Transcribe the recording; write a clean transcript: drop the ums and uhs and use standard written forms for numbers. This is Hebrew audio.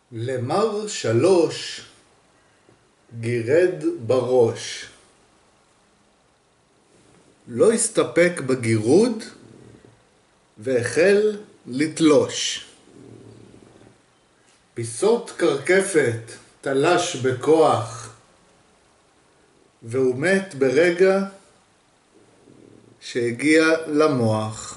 למר שלוש גירד בראש. לא הסתפק בגירוד והחל לתלוש. פיסות קרקפת תלש בכוח, והוא מת ברגע שהגיע למוח.